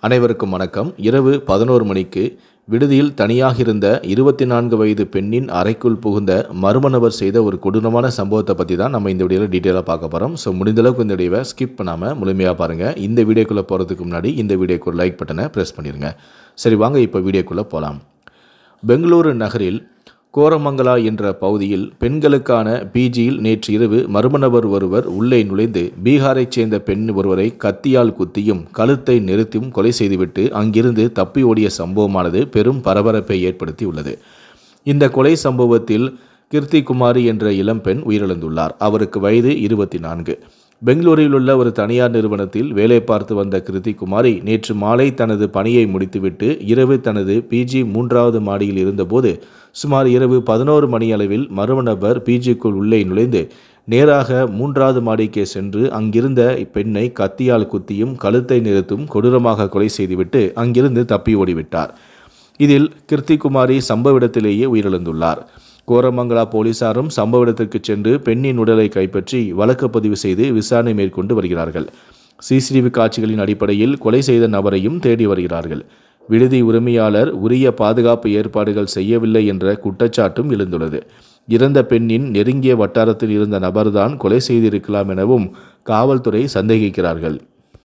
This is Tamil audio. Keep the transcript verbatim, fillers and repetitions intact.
அனைவருக்கும் வணக்கம். இரவு பதினொரு மணிக்கு விடுதியில் தனியாக இருந்த இருபத்தி நான்கு வயது பெண்ணின் அறைக்குள் புகுந்த மர்ம நபர் செய்த ஒரு கொடூரமான சம்பவத்தை பற்றி தான் நம்ம இந்த வீடியோவில் டீட்டெயிலாக பார்க்க போகிறோம். ஸோ முடிந்தளவுக்கு இந்த வீடியோவை ஸ்கிப் பண்ணாமல் முழுமையாக பாருங்கள். இந்த வீடியோக்குள்ளே போகிறதுக்கு முன்னாடி இந்த வீடியோக்கு ஒரு லைக் பட்டனை ப்ரெஸ் பண்ணிடுங்க. சரி, வாங்க இப்போ வீடியோக்குள்ளே போகலாம். பெங்களூரு நகரில் கோரமங்கலா என்ற பகுதியில் பெண்களுக்கான பிஜியில் நேற்று இரவு மர்ம நபர் ஒருவர் உள்ளே நுழைந்து பீகாரைச் சேர்ந்த பெண் ஒருவரை கத்தியால் குத்தியும் கழுத்தை நெரித்தும் கொலை செய்துவிட்டு அங்கிருந்து தப்பி ஓடிய சம்பவமானது பெரும் பரபரப்பை ஏற்படுத்தியுள்ளது. இந்த கொலை சம்பவத்தில் கீர்த்தி குமாரி என்ற இளம்பெண் உயிரிழந்துள்ளார். அவருக்கு வயது இருபத்தி நான்கு. பெங்களூரில் உள்ள ஒரு தனியார் நிறுவனத்தில் வேலை பார்த்து வந்த கீர்த்தி குமாரி நேற்று மாலை தனது பணியை முடித்துவிட்டு இரவு தனது பிஜி மூன்றாவது மாடியில் இருந்தபோது சுமார் இரவு பதினோரு மணி அளவில் மர்ம நபர் பிஜிக்குள் உள்ளே நுழைந்து நேராக மூன்றாவது மாடிக்கே சென்று அங்கிருந்த பெண்ணை கத்தியால் குத்தியும் கழுத்தை நிறுத்தும் கொடூரமாக கொலை செய்துவிட்டு அங்கிருந்து தப்பி ஓடிவிட்டார். இதில் கீர்த்தி குமாரி சம்பவ இடத்திலேயே உயிரிழந்துள்ளார். கோரமங்கலா போலீசாரும் சம்பவ இடத்திற்கு சென்று பெண்ணின் உடலை கைப்பற்றி வழக்கு பதிவு செய்து விசாரணை மேற்கொண்டு வருகிறார்கள். சிசிடிவி காட்சிகளின் அடிப்படையில் கொலை செய்த நபரையும் தேடி வருகிறார்கள். விடுதி உரிமையாளர் உரிய பாதுகாப்பு ஏற்பாடுகள் செய்யவில்லை என்ற குற்றச்சாட்டும் எழுந்துள்ளது. இறந்த பெண்ணின் நெருங்கிய வட்டாரத்தில் இருந்த நபர்தான் கொலை செய்திருக்கலாம் எனவும் காவல்துறை சந்தேகிக்கிறார்கள்.